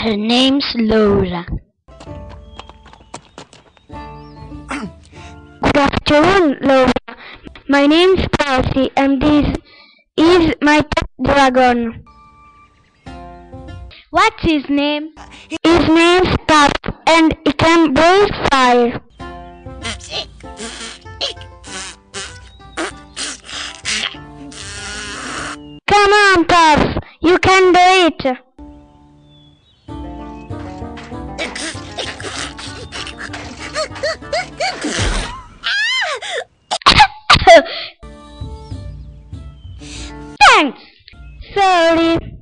Her name's Laura. Good afternoon, Laura. My name's Percy and this is my pet dragon. What's his name? His name's Puff and he can breathe fire. Come on, Puff, you can do it. Thanks. Sorry.